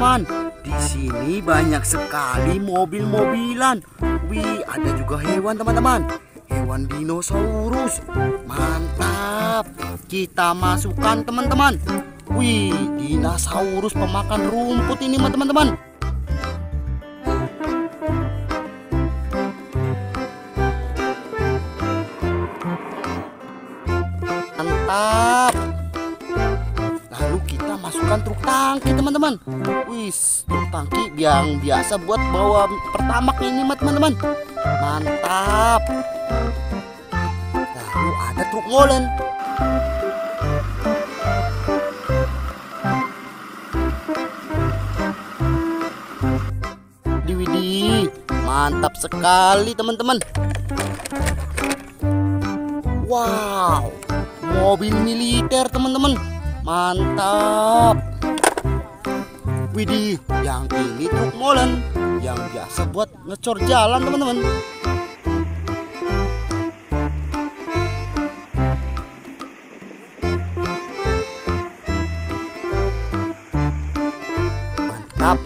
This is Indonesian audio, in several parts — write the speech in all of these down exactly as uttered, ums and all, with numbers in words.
teman-teman. Di sini banyak sekali mobil-mobilan. Wih, ada juga hewan teman-teman. Hewan dinosaurus. Mantap. Kita masukkan teman-teman. Wih, dinosaurus pemakan rumput ini teman-teman. Mantap. Lalu kita masukkan truk tangki teman-teman. Wis, truk tangki yang biasa buat bawa pertamak ini teman-teman. Mantap. Lalu ada truk molen. Widih, mantap sekali teman-teman. Wow, mobil militer teman-teman. Mantap. Widih, yang ini truk molen yang biasa buat ngecor jalan teman-teman. Mantap.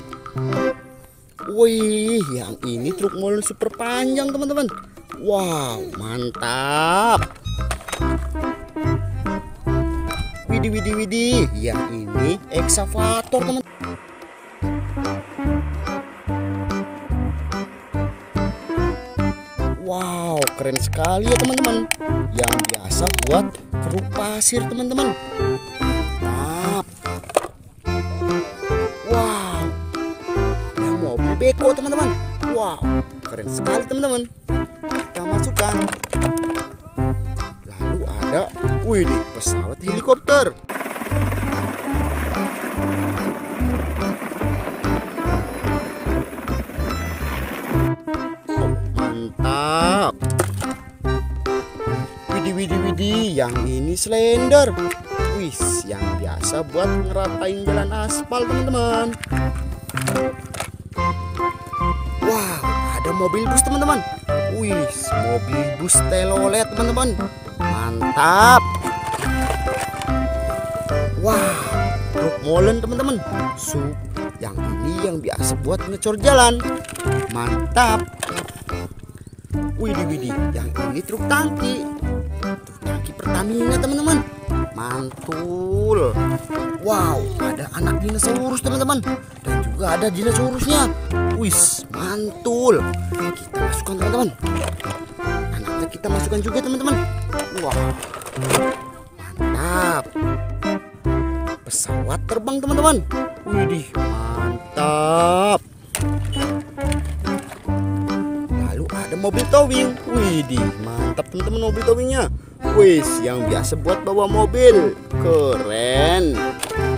Wih, yang ini truk molen super panjang teman-teman. Wow, mantap. Widih, widih, widih. Yang ini eksavator teman. Wow, keren sekali ya teman-teman. Yang biasa buat keruk pasir teman-teman. Mantap. Wow, yang mobil beko teman-teman. Wow, keren sekali teman-teman. Kita masukkan. Lalu ada, wih, pesawat helikopter. Mantap. Widih, widih, widih. Yang ini slender. Wis, yang biasa buat ngeratain jalan aspal teman-teman. Wow, ada mobil bus teman-teman. Wis, mobil bus telolet teman-teman. Mantap. Wow, truk molen teman-teman. Sup, yang ini yang biasa buat ngecor jalan. Mantap. Widih, widih, yang ini truk tangki. Truk tangki Pertamina teman-teman. Mantul. Wow, ada anak dinosaurus teman-teman. Dan juga ada dinosaurusnya. Wis, mantul. Kita masukkan teman-teman. Anaknya kita masukkan juga teman-teman. Wah, mantap. Pesawat terbang teman-teman. Widih, mantap. Lalu ada mobil towing. Widih, mantap teman-teman mobil towingnya. Wis, yang biasa buat bawa mobil. Keren.